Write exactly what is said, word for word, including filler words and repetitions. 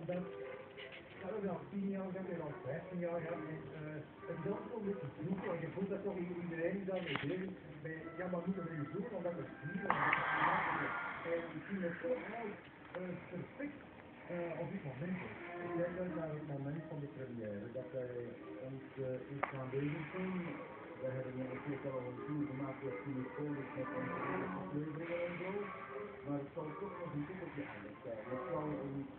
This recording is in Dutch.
omdat ja, we hebben al tien jaar gehad, we hebben al vijftien jaar gehad. En uh, het is altijd een beetje vroeg. En je voelt dat toch iedereen is daar mee bezig. Bij, ja, maar moeten we nu doen omdat we vieren. En ik vind het toch wel uh, perfect uh, op dit moment. Ik kijk dan naar het moment van de première. Dat wij ons uh, iets gaan bezig doen. We hebben een keer al een tour gemaakt door Cinepolus met onze afleveringen en zo. Maar het zal toch nog een tikkeltje anders zijn. Het zal een